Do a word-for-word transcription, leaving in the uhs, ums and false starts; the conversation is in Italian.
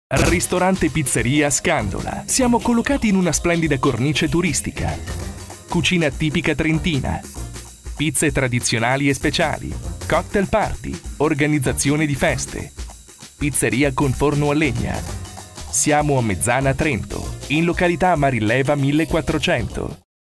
Ristorante Pizzeria Scandola. Siamo collocati in una splendida cornice turistica. Cucina tipica trentina. Pizze tradizionali e speciali. Cocktail party. Organizzazione di feste. Pizzeria con forno a legna. Siamo a Mezzana Trento, in località Marilleva millequattrocento.